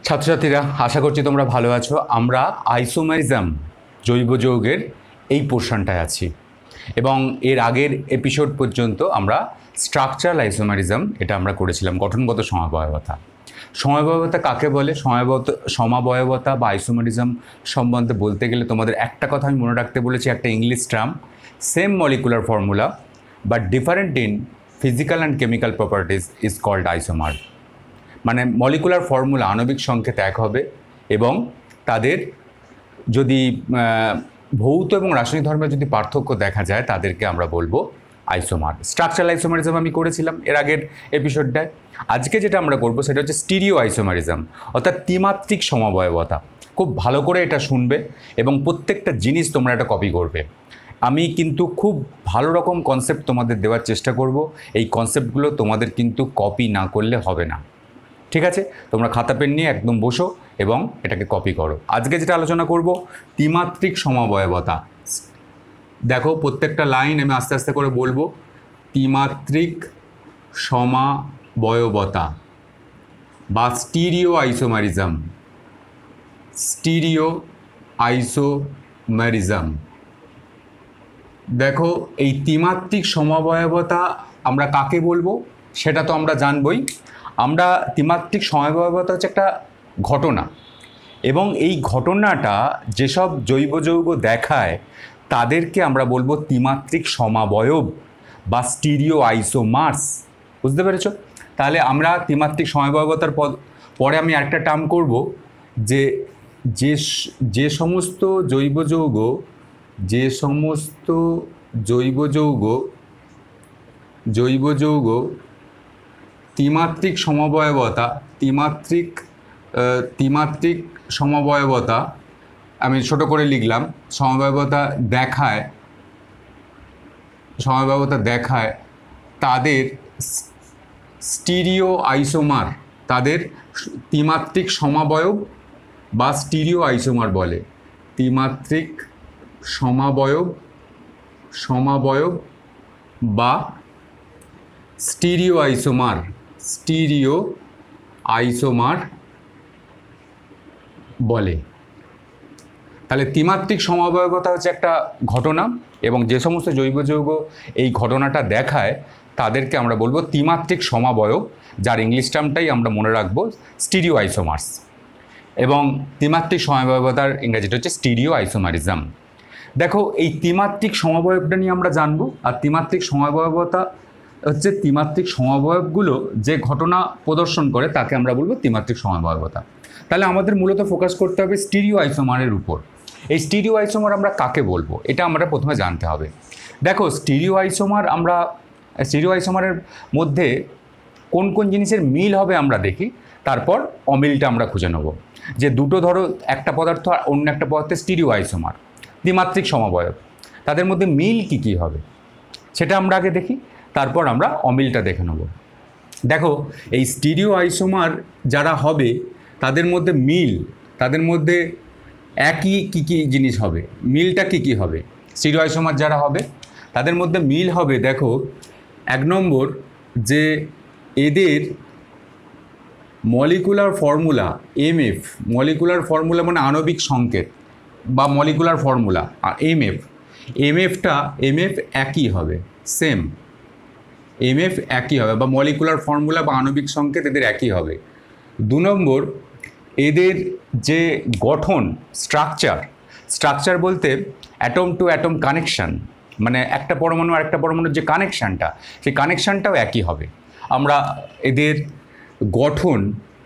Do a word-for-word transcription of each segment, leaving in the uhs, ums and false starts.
ছাত্রছাত্রীরা আশা করছি তোমরা ভালো আছো। আমরা আইসোমারিজম জৈব যৌগের এই পোর্শনটায় আছি এবং এর আগের এপিসোড পর্যন্ত আমরা স্ট্রাকচারাল আইসোমারিজম এটা আমরা করেছিলাম, গঠনগত সমবায়বতা। সমবায়বতা কাকে বলে? সমবায়বতা সমাবয়বতা বা আইসোমারিজম সম্বন্ধে বলতে গেলে তোমাদের একটা কথা আমি মনে রাখতে বলেছি, একটা English term, same molecular formula but different in physical and chemical properties is called isomer. মানে মলিকুলার ফর্মুলা আণবিক সংকেত এক হবে এবং তাদের যদি ভৌত এবং রাসায়নিক ধর্মের যদি পার্থক্য দেখা যায় তাদেরকে আমরা বলবো আইসোমার। স্ট্রাকচারাল আইসোমারিজম আমি করেছিলাম এর আগের এপিসোডটায়। আজকে যেটা আমরা করবো সেটা হচ্ছে স্টিরিও আইসোমারিজম, অর্থাৎ ত্রিমাত্রিক সমবায়বতা। খুব ভালো করে এটা শুনবে এবং প্রত্যেকটা জিনিস তোমরা এটা কপি করবে। আমি কিন্তু খুব ভালো রকম কনসেপ্ট তোমাদের দেওয়ার চেষ্টা করব। এই কনসেপ্টগুলো তোমাদের কিন্তু কপি না করলে হবে না, ঠিক আছে? তোমরা খাতা পেন নিয়ে একদম বসো এবং এটাকে কপি করো। আজকে যেটা আলোচনা করব ত্রিমাত্রিক সমবায়বতা। দেখো প্রত্যেকটা লাইন আমি আস্তে আস্তে করে বলবো। ত্রিমাত্রিক সমবায়বতা বা স্টিরিও আইসোমারিজম। Stereo isomerism. দেখো এই ত্রিমাত্রিক সমবায়বতা আমরা কাকে বলবো সেটা তো আমরা জানবই। আমরা ত্রিমাত্রিক সমবায়বতা হচ্ছে একটা ঘটনা এবং এই ঘটনাটা যেসব জৈব যৌগ দেখায় তাদেরকে আমরা বলবো ত্রিমাত্রিক সমাবয়ব বা স্টিরিও আইসোমার্স। বুঝতে পেরেছ? তাহলে আমরা ত্রিমাত্রিক সমবায়বতার পরে আমি একটা টার্ম করব যে যে যে সমস্ত জৈব যৌগ যে সমস্ত জৈব যৌগ জৈব যৌগ ত্রিমাত্রিক সমবায়বতা ত্রিমাত্রিক ত্রিমাত্রিক সমবায়বতা আমি ছোট করে লিখলাম, সমবায়বতা দেখায় সমবায়বতা দেখায় তাদের স্টিরিও আইসোমার, তাদের ত্রিমাত্রিক সমাবয়ব বা স্টিরিও আইসোমার বলে। ত্রিমাত্রিক সমাবয়ব সমাবয়ব বা স্টিরিও আইসোমার স্টিরিও আইসোমার বলে। তাহলে ত্রিমাত্রিক সমবায়বতা হচ্ছে একটা ঘটনা এবং যে সমস্ত জৈব যৌগ এই ঘটনাটা দেখায় তাদেরকে আমরা বলবো ত্রিমাত্রিক সমাবয়ব, যার ইংলিশ টার্মটাই আমরা মনে রাখবো স্টিরিও আইসোমার্স। এবং ত্রিমাত্রিক সমবায়বতার ইংরেজিটা হচ্ছে স্টিরিও আইসোমারিজম। দেখো এই ত্রিমাত্রিক সমবায়বটা নিয়ে আমরা জানবো। আর ত্রিমাত্রিক সমবায়বতা হচ্ছে ত্রিমাত্রিক সমবায়বগুলো যে ঘটনা প্রদর্শন করে তাকে আমরা বলবো ত্রিমাত্রিক সমবায়বতা। তাহলে আমাদের মূলত ফোকাস করতে হবে স্টিরিও আইসোমারের উপর। এই স্টিরিও আইসোমার আমরা কাকে বলবো এটা আমরা প্রথমে জানতে হবে। দেখো স্টিরিও আইসোমার আমরা স্টিরিও আইসোমারের মধ্যে কোন কোন জিনিসের মিল হবে আমরা দেখি, তারপর অমিলটা আমরা খুঁজে নেব। যে দুটো ধরো একটা পদার্থ আর অন্য একটা পদার্থের স্টিরিও আইসোমার, ত্রিমাত্রিক সমবায়ব, তাদের মধ্যে মিল কি কি হবে সেটা আমরা আগে দেখি, তারপর আমরা অমিলটা দেখে নেব। দেখো এই স্টিরিও আইসোমার যারা হবে তাদের মধ্যে মিল, তাদের মধ্যে একই কি কি জিনিস হবে, মিলটা কি কি হবে? স্টিরিও আইসোমার যারা হবে তাদের মধ্যে মিল হবে। দেখো এক নম্বর যে এদের molecular formula M F, molecular formula মানে আণবিক সংকেত বা মলিকুলার ফর্মুলা, আর এম এফ এম এফটা এম এফ একই হবে, সেম এম এফ একই হবে বা মলিকুলার ফর্মুলা বা আণবিক সংকেত এদের একই হবে। দু নম্বর এদের যে গঠন স্ট্রাকচার, স্ট্রাকচার বলতে অ্যাটম টু অ্যাটম কানেকশান, মানে একটা পরমাণু আর একটা পরমাণুর যে কানেকশানটা সেই কানেকশানটাও একই হবে। আমরা এদের গঠন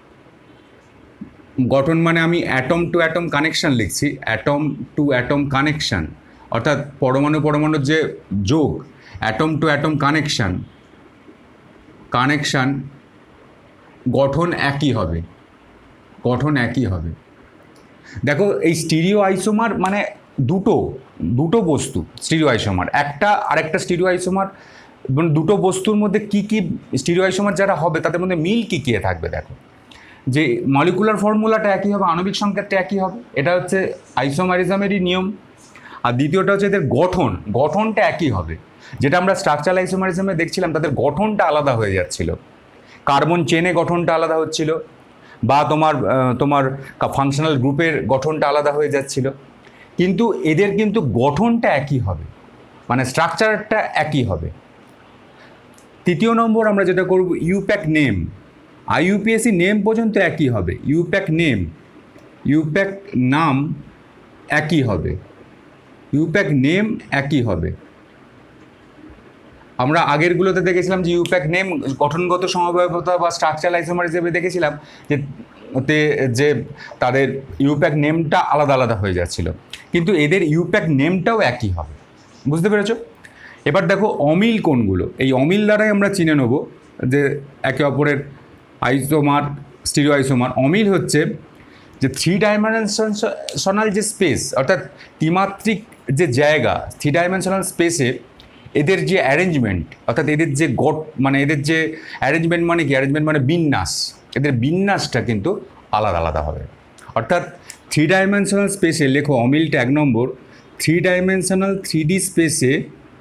গঠন মানে আমি অ্যাটম টু অ্যাটম কানেকশান লিখছি, অ্যাটম টু অ্যাটম কানেকশান অর্থাৎ পরমাণু পরমাণুর যে যোগ, atom to atom connection connection গঠন একই হবে, গঠন একই হবে। দেখো এই স্টিরিও আইসোমার মানে দুটো দুটো বস্তু স্টিরিও আইসোমার, একটা আরেকটা স্টিরিও আইসোমার, দুটো বস্তুর মধ্যে কি কি স্টিরিও আইসোমার যারা হবে তাদের মধ্যে মিল কী কী থাকবে। দেখো যে মলিকুলার ফর্মুলাটা একই হবে, আণবিক সংকেতটা একই হবে, এটা হচ্ছে আইসোমারিজমেরই নিয়ম। আর দ্বিতীয়টা হচ্ছে এদের গঠন, গঠনটা একই হবে। যেটা আমরা স্ট্রাকচারাল আইসোমারিজমে দেখছিলাম তাদের গঠনটা আলাদা হয়ে যাচ্ছিল, কার্বন চেনে গঠনটা আলাদা হচ্ছিল, বা তোমার তোমার ফাংশনাল গ্রুপের গঠনটা আলাদা হয়ে যাচ্ছিল, কিন্তু এদের কিন্তু গঠনটা একই হবে, মানে স্ট্রাকচারটা একই হবে। তৃতীয় নম্বর আমরা যেটা করব, ইউপ্যাক নেম। আইইউপিএসি নেম পর্যন্ত একই হবে, ইউপ্যাক নেম, ইউপ্যাক নাম একই হবে, ইউপ্যাক নেম একই হবে। আমরা আগেরগুলোতে দেখেছিলাম যে ইউপ্যাক নেম গঠনগত সমবায়বতা বা স্ট্রাকচারাল আইসোমার হিসেবে দেখেছিলাম যে যে তাদের ইউপ্যাক নেমটা আলাদা আলাদা হয়ে যাচ্ছিল, কিন্তু এদের ইউপ্যাক নেমটাও একই হবে। বুঝতে পেরেছ? এবার দেখো অমিল কোনগুলো, এই অমিল দ্বারাই আমরা চিনে নেব যে একে অপরের আইসোমার, স্টিরিও আইসোমার। অমিল হচ্ছে যে থ্রি ডাইমেনশনাল যে স্পেস, অর্থাৎ ত্রিমাত্রিক যে জায়গা, থ্রি ডাইমেনশনাল স্পেসে এদের যে অ্যারেঞ্জমেন্ট, অর্থাৎ এদের যে গট মানে এদের যে অ্যারেঞ্জমেন্ট মানে কি, অ্যারেঞ্জমেন্ট মানে বিন্যাস, এদের বিন্যাসটা কিন্তু আলাদা আলাদা হবে। অর্থাৎ থ্রি ডাইমেনশনাল স্পেসে লেখো অমিলটা এক নম্বর, থ্রি ডাইমেনশনাল থ্রি ডি স্পেসে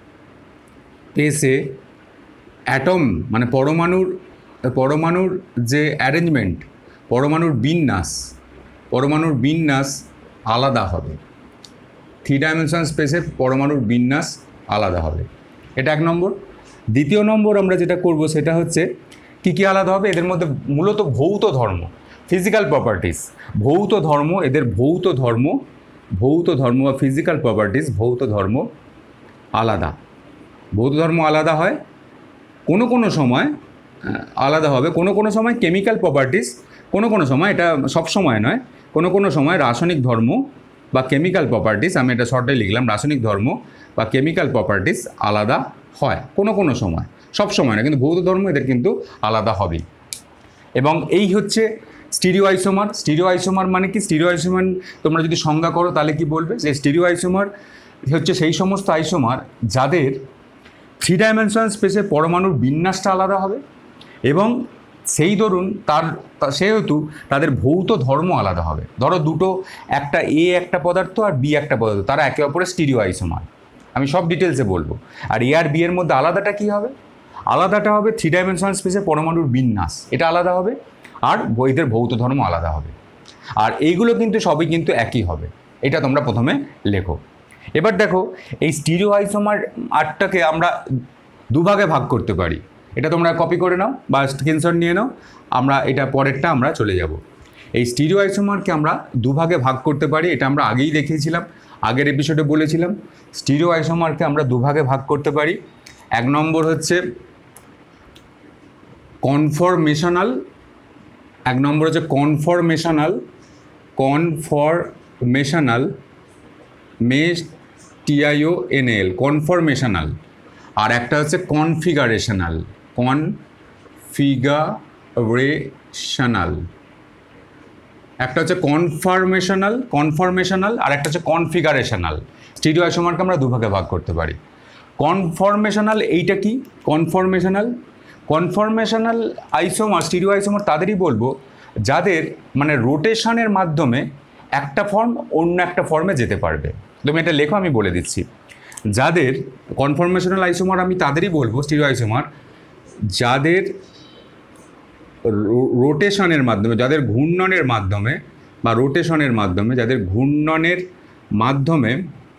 স্পেসে অ্যাটম মানে পরমাণুর পরমাণুর যে অ্যারেঞ্জমেন্ট, পরমাণুর বিন্যাস, পরমাণুর বিন্যাস আলাদা হবে। থ্রি ডাইমেনশনাল স্পেসে পরমাণুর বিন্যাস আলাদা হবে, এটা এক নম্বর। দ্বিতীয় নম্বর আমরা যেটা করব সেটা হচ্ছে কী কী আলাদা হবে, এদের মধ্যে মূলত ভৌত ধর্ম, ফিজিক্যাল প্রপার্টিস, ভৌত ধর্ম, এদের ভৌত ধর্ম, ভৌত ধর্ম বা ফিজিক্যাল প্রপার্টিস, ভৌত ধর্ম আলাদা। ভৌত ধর্ম আলাদা হয়, কোনো কোনো সময় আলাদা হবে, কোনো কোনো সময় কেমিক্যাল প্রপার্টিস, কোনো কোনো সময়, এটা সব সময় নয়, কোনো কোনো সময় রাসায়নিক ধর্ম বা কেমিক্যাল প্রপার্টিস, আমি এটা শর্টে লিখলাম, রাসায়নিক ধর্ম বা কেমিক্যাল প্রপার্টিস আলাদা হয় কোনো কোনো সময়, সব সময় না, কিন্তু ভৌত ধর্ম এদের কিন্তু আলাদা হবেই। এবং এই হচ্ছে স্টিরিও আইসোমার। স্টিরিও আইসোমার মানে কি, স্টিরিও আইসোমার তোমরা যদি সংজ্ঞা করো তাহলে কি বলবে, যে স্টিরিও আইসোমার হচ্ছে সেই সমস্ত আইসোমার যাদের থ্রি ডাইমেনশনাল স্পেসে পরমাণুর বিন্যাসটা আলাদা হবে এবং সেই ধরুন তার সেহেতু তাদের ভৌত ধর্ম আলাদা হবে। ধরো দুটো, একটা এ একটা পদার্থ আর বি একটা পদার্থ, তারা একে অপরের স্টিরিও আইসোমার, আমি সব ডিটেলসে বলবো। আর এ আর বি এর মধ্যে আলাদাটা কী হবে, আলাদাটা হবে থ্রি ডাইমেনশনাল স্পেসে পরমাণুর বিন্যাস, এটা আলাদা হবে, আর এদের ভৌত ধর্ম আলাদা হবে। আর এইগুলো কিন্তু সবই কিন্তু একই হবে, এটা তোমরা প্রথমে লেখো। এবার দেখো এই স্টিরিও আইসোমার আটটাকে আমরা দুভাগে ভাগ করতে পারি, এটা তোমরা কপি করে নাও বা স্ক্রিনশট নিয়ে নাও, আমরা এটা পরেরটা আমরা চলে যাব। এই স্টিরিও আইসোমারকে আমরা দুভাগে ভাগ করতে পারি, এটা আমরা আগেই দেখিয়েছিলাম, আগের এপিসোডে বলেছিলাম। স্টিরিও আইসোমারকে আমরা দুভাগে ভাগ করতে পারি। এক নম্বর হচ্ছে কনফরমেশনাল, এক নম্বর হচ্ছে কনফরমেশনাল, কনফরমেশনাল মেশ টিআইও এনএল, কনফরমেশনাল। আর একটা হচ্ছে কনফিগারেশনাল, কনফিগারেশনাল। একটা হচ্ছে কনফরমেশনাল, কনফরমেশনাল আর একটা হচ্ছে কনফিগারেশনাল। স্টিরিও আইসোমারকে আমরা দুভাগে ভাগ করতে পারি। কনফরমেশনাল এইটা কি, conformational, conformational isomer, stereo isomer তাদেরই বলবো যাদের মানে রোটেশনের মাধ্যমে একটা ফর্ম অন্য একটা ফর্মে যেতে পারবে। তুমি এটা লেখো, আমি বলে দিচ্ছি। যাদের কনফরমেশনাল আইসোমার আমি তাদেরই বলবো, স্টিরিও আইসোমার যাদের রোটেশনের মাধ্যমে, যাদের ঘূর্ণনের মাধ্যমে বা রোটেশনের মাধ্যমে, যাদের ঘূর্ণনের মাধ্যমে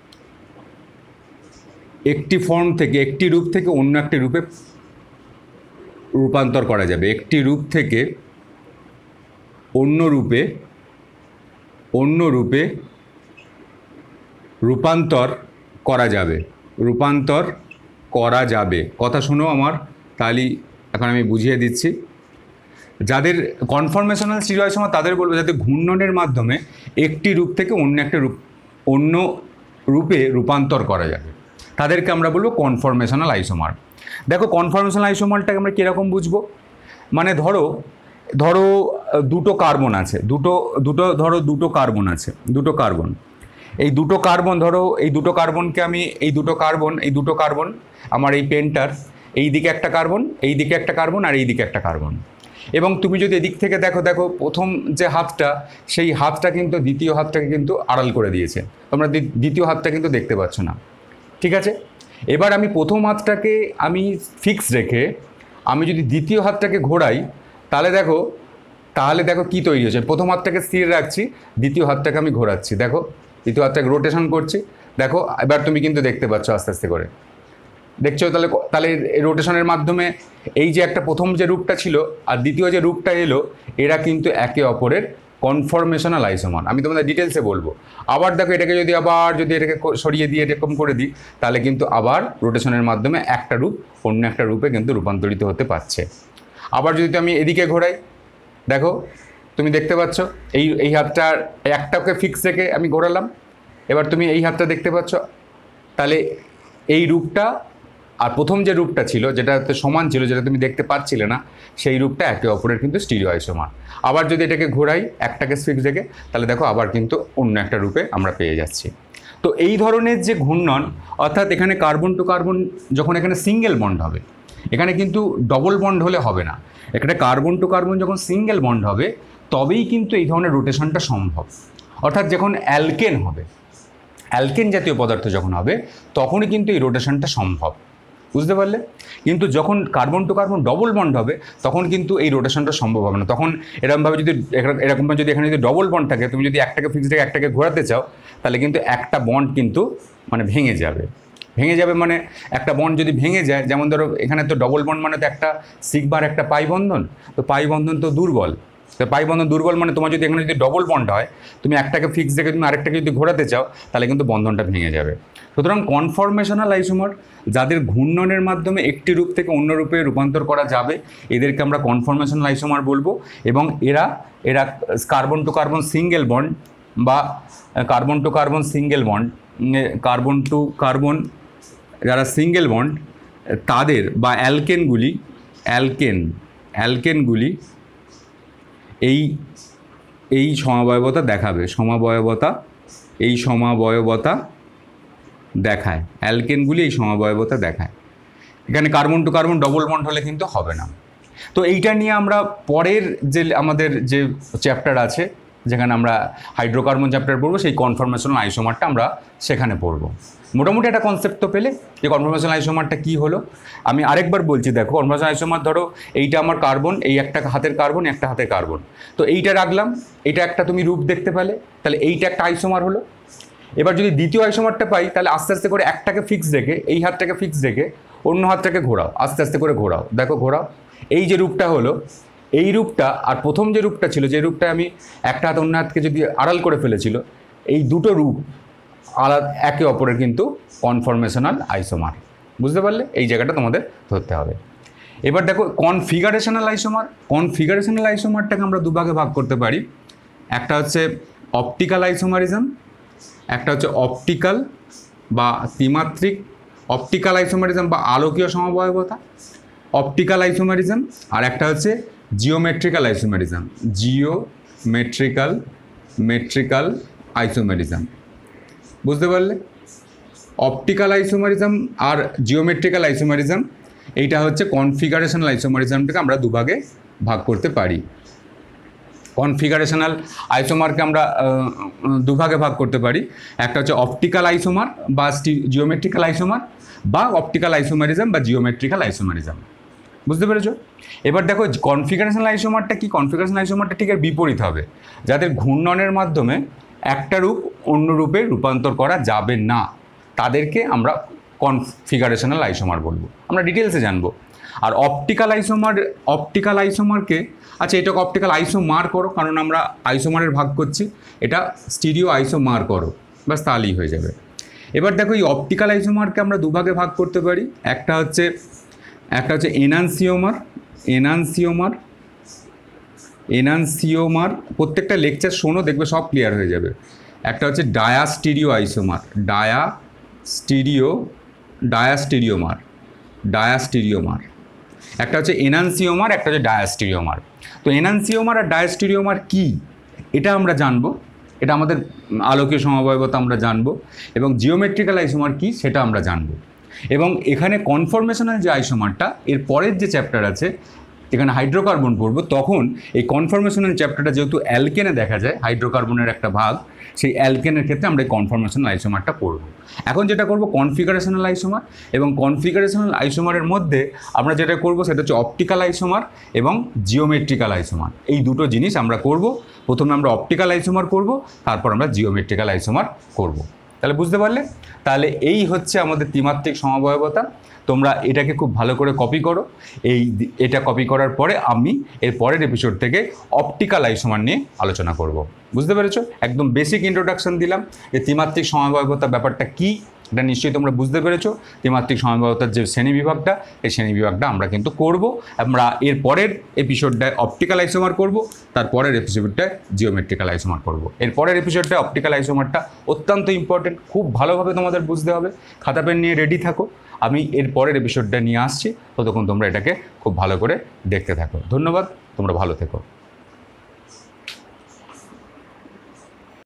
একটি ফর্ম থেকে, একটি রূপ থেকে অন্য একটি রূপে রূপান্তর করা যাবে, একটি রূপ থেকে অন্য রূপে অন্য রূপে রূপান্তর করা যাবে, রূপান্তর করা যাবে। কথা শোনো আমার, তাহলে এখন আমি বুঝিয়ে দিচ্ছি। যাদের কনফরমেশনাল স্টিরিও আইসোমার তাদের বলবো যাদের ঘূর্ণনের মাধ্যমে একটি রূপ থেকে অন্য একটা রূপ অন্য রূপে রূপান্তর করা যাবে, তাদেরকে আমরা বলবো কনফরমেশনাল আইসোমার। দেখো কনফরমেশনাল আইসোমারটাকে আমরা কীরকম বুঝবো, মানে ধরো ধরো দুটো কার্বন আছে, দুটো দুটো ধরো দুটো কার্বন আছে, দুটো কার্বন, এই দুটো কার্বন ধরো এই দুটো কার্বনকে আমি এই দুটো কার্বন এই দুটো কার্বন আমার এই পেনটার এই দিকে একটা কার্বন, এই দিকে একটা কার্বন আর এই দিকে একটা কার্বন। এবং তুমি যদি এদিক থেকে দেখো, দেখো প্রথম যে হাতটা, সেই হাতটা কিন্তু দ্বিতীয় হাতটাকে কিন্তু আড়াল করে দিয়েছে, তোমরা দ্বিতীয় হাতটা কিন্তু দেখতে পাচ্ছ না, ঠিক আছে। এবার আমি প্রথম হাতটাকে আমি ফিক্স রেখে আমি যদি দ্বিতীয় হাতটাকে ঘোরাই, তাহলে দেখো তাহলে দেখো কি তৈরি হয়েছে, প্রথম হাতটাকে স্থির রাখছি, দ্বিতীয় হাতটাকে আমি ঘোরাচ্ছি, দেখো দ্বিতীয় হাতটাকে রোটেশন করছি, দেখো এবার তুমি কিন্তু দেখতে পাচ্ছ আস্তে আস্তে করে দেখছো। তাহলে তাহলে এই রোটেশনের মাধ্যমে এই যে একটা প্রথম যে রূপটা ছিল আর দ্বিতীয় যে রূপটা এলো, এরা কিন্তু একে অপরের কনফরমেশনাল আইসোমার। আমি তোমাদের ডিটেলসে বলবো। আবার দেখো এটাকে যদি আবার যদি এটাকে সরিয়ে দিয়ে এরকম করে দিই, তাহলে কিন্তু আবার রোটেশনের মাধ্যমে একটা রূপ অন্য একটা রূপে কিন্তু রূপান্তরিত হতে পারছে। আবার যদি আমি এদিকে ঘোরাই, দেখো তুমি দেখতে পাচ্ছ এই এই হাতটার একটাকে ফিক্স রেখে আমি ঘোরালাম, এবার তুমি এই হাতটা দেখতে পাচ্ছ, তাহলে এই রূপটা আর প্রথম যে রূপটা ছিল যেটাতে সমান ছিল, যেটা তুমি দেখতে পাচ্ছিলে না, সেই রূপটা একে অপরের কিন্তু স্টিরিও আইসোমার। আবার যদি এটাকে ঘোরাই একটাকে ফিক্স রেখে, তাহলে দেখো আবার কিন্তু অন্য একটা রূপে আমরা পেয়ে যাচ্ছি। তো এই ধরনের যে ঘূর্ণন, অর্থাৎ এখানে কার্বন টু কার্বন যখন এখানে সিঙ্গেল বন্ড হবে, এখানে কিন্তু ডবল বন্ড হলে হবে না, এখানে কার্বন টু কার্বন যখন সিঙ্গেল বন্ড হবে তবেই কিন্তু এই ধরনের রোটেশনটা সম্ভব। অর্থাৎ যখন অ্যালকেন হবে, অ্যালকেন জাতীয় পদার্থ যখন হবে তখনই কিন্তু এই রোটেশনটা সম্ভব, বুঝতে পারলে? কিন্তু যখন carbon to carbon double bond হবে তখন কিন্তু এই রোটেশনটা সম্ভব হবে না। তখন এরকমভাবে যদি এরকমভাবে যদি এখানে যদি ডবল বন্ড থাকে, তুমি যদি একটাকে ফিক্স রেখে একটাকে ঘোরাতে চাও, তাহলে কিন্তু একটা বন্ড কিন্তু মানে ভেঙে যাবে। ভেঙে যাবে মানে একটা বন্ড যদি ভেঙে যায়, যেমন ধরো এখানে তো ডবল বন্ড মানে তো একটা সিগমার একটা পাই বন্ধন, তো পাই বন্ধন তো দুর্বল, তো পাই বন্ধন দুর্বল মানে তোমার যদি এখানে যদি ডবল বন্ড হয়, তুমি একটাকে ফিক্স রেখে তুমি আরেকটাকে যদি ঘোরাতে চাও, তাহলে কিন্তু বন্ধনটা ভেঙে যাবে। সুতরাং কনফরমেশনাল আইসোমার যাদের ঘূর্ণনের মাধ্যমে একটি রূপ থেকে অন্য রূপে রূপান্তর করা যাবে, এদেরকে আমরা কনফরমেশনাল আইসোমার বলবো। এবং এরা এরা carbon to carbon single bond বা carbon to carbon single bond carbon to carbon যারা সিঙ্গেল বন্ড তাদের বা অ্যালকেনগুলি অ্যালকেন অ্যালকেনগুলি এই এই সমাবয়বতা দেখাবে, সমাবয়বতা এই সমাবয়বতা দেখায়, অ্যালকেনগুলি এই সমাবয়বতা দেখায়। এখানে carbon to carbon double bond হলে কিন্তু হবে না। তো এইটা নিয়ে আমরা পরের যে আমাদের যে চ্যাপ্টার আছে, যেখানে আমরা হাইড্রোকার্বন চ্যাপ্টার পড়বো, সেই কনফরমেশনাল আইসোমারটা আমরা সেখানে পড়বো। মোটামুটি একটা কনসেপ্ট তো পেলে যে কনফরমেশনাল আইসোমারটা কী হলো। আমি আরেকবার বলছি, দেখো কনফরমেশনাল আইসোমার ধরো এইটা আমার কার্বন, এই একটা হাতের কার্বন, একটা হাতের কার্বন, তো এইটা রাখলাম, এইটা একটা তুমি রূপ দেখতে পেলে, তাহলে এইটা একটা আইসোমার হলো। এবার যদি দ্বিতীয় আইসোমারটা পাই, তাহলে আস্তে আস্তে করে একটাকে ফিক্স রেখে এই হাতটাকে ফিক্স রেখে অন্য হাতটাকে ঘোরাও, আস্তে আস্তে করে ঘোরাও, দেখো ঘোরাও, এই যে রূপটা হলো, এই রূপটা আর প্রথম যে রূপটা ছিল, যে রূপটা আমি একটা হাত অন্য হাতকে যদি আড়াল করে ফেলেছিল, এই দুটো রূপ আলাদা একে অপরের কিন্তু কনফরমেশনাল আইসোমার, বুঝতে পারলে? এই জায়গাটা তোমাদের ধরতে হবে। এবার দেখো কনফিগারেশনাল আইসোমার। কনফিগারেশনাল আইসোমারটাকে আমরা দুভাগে ভাগ করতে পারি, একটা হচ্ছে অপটিক্যাল আইসোমারিজম, একটা হচ্ছে অপটিক্যাল বা ত্রিমাত্রিক অপটিক্যাল আইসোমারিজম বা আলোকীয় সমবায়বতা, অপটিক্যাল আইসোমারিজম, আর একটা হচ্ছে geometrical isomerism, geometrical metrical isomerism, বুঝতে পারলে? অপটিক্যাল আইসোমারিজম আর জিওমেট্রিক্যাল আইসোমারিজম, এইটা হচ্ছে কনফিগারেশনাল আইসোমারিজমটাকে আমরা দুভাগে ভাগ করতে পারি। কনফিগারেশনাল আইসোমারকে আমরা দুভাগে ভাগ করতে পারি, একটা হচ্ছে অপটিক্যাল আইসোমার বা জিওমেট্রিক্যাল আইসোমার, বা অপটিক্যাল আইসোমারিজম বা জিওমেট্রিক্যাল আইসোমারিজম, বুঝতে পেরেছো? এবার দেখো কনফিগারেশনাল আইসোমারটা কি, কনফিগারেশনাল আইসোমারটা ঠিক এর বিপরীত হবে, যাদের ঘূর্ণনের মাধ্যমে একটা রূপ অন্য রূপে রূপান্তর করা যাবে না, তাদেরকে আমরা কনফিগারেশনাল আইসোমার বলবো, আমরা ডিটেলসে জানবো। আর অপটিক্যাল আইসোমার, অপটিক্যাল আইসোমারকে, আচ্ছা এটাকে অপটিক্যাল আইসোমার করো, কারণ আমরা আইসোমারের ভাগ করছি, এটা স্টিরিও আইসোমার করো, বাস তাহলেই হয়ে যাবে। এবার দেখো এই অপটিক্যাল আইসোমারকে আমরা দুভাগে ভাগ করতে পারি, একটা হচ্ছে একটা হচ্ছে এনানসিওমার, এনানসিওমার এনানসিওমার প্রত্যেকটা লেকচার শোনো, দেখবে সব ক্লিয়ার হয়ে যাবে। একটা হচ্ছে ডায়াস্টিরিও আইসোমার, ডায়াস্টিরিও ডায়াস্টিরিওমার ডায়াস্টিরিওমার একটা হচ্ছে এনানসিওমার, একটা হচ্ছে ডায়াস্টিরিওমার। তো এনানসিওমার আর ডায়াস্টিরিওমার কি, এটা আমরা জানবো, এটা আমাদের আলোকীয় সমবায়বতা আমরা জানবো, এবং জিওমেট্রিক্যাল আইসোমার কি সেটা আমরা জানবো। এবং এখানে কনফরমেশনাল যে আইসোমারটা, এর পরের যে চ্যাপ্টার আছে যেখানে হাইড্রোকার্বন পড়বো, তখন এই কনফরমেশনাল চ্যাপ্টারটা যেহেতু অ্যালকেনে দেখা যায়, হাইড্রোকার্বনের একটা ভাগ, সেই অ্যালকেনের ক্ষেত্রে আমরা এই কনফরমেশনাল আইসোমারটা পড়ব। এখন যেটা করব কনফিগারেশনাল আইসোমার, এবং কনফিগারেশনাল আইসোমারের মধ্যে আমরা যেটা করব সেটা হচ্ছে অপটিক্যাল আইসোমার এবং জিওমেট্রিক্যাল আইসোমার। এই দুটো জিনিস আমরা করব। প্রথমে আমরা অপটিক্যাল আইসোমার করব, তারপর আমরা জিওমেট্রিক্যাল আইসোমার করব। তাহলে বুঝতে পারলে? তাহলে এই হচ্ছে আমাদের ত্রিমাত্রিক সমবায়বতা। তোমরা এটাকে খুব ভালো করে কপি করো। এই এটা কপি করার পরে আমি এর পরের এপিসোড থেকে অপটিক্যাল আইসোমার নিয়ে আলোচনা করব। বুঝতে পেরেছো? একদম বেসিক ইন্ট্রোডাকশন দিলাম যে ত্রিমাত্রিক সমবায়বতা ব্যাপারটা কী, এটা নিশ্চয়ই তোমরা বুঝতে পেরেছো। ত্রিমাত্রিক সমবায়বতার যে শ্রেণী বিভাগটা, এই শ্রেণী বিভাগটা আমরা কিন্তু করব। আমরা এর পরের এপিসোডটায় অপটিক্যাল আইসোমার করব, তার পরের এপিসোডটায় জিওমেট্রিক্যাল আইসোমার করব। এর পরের এপিসোডটায় অপটিক্যাল আইসোমারটা অত্যন্ত ইম্পর্টেন্ট, খুব ভালোভাবে তোমাদের বুঝতে হবে। খাতা পেন নিয়ে রেডি থাকো, আমি এর পরের এপিসোডটা নিয়ে আসছি, ততক্ষণ তোমরা এটাকে খুব ভালো করে দেখতে থাকো। ধন্যবাদ, তোমরা ভালো থেকো।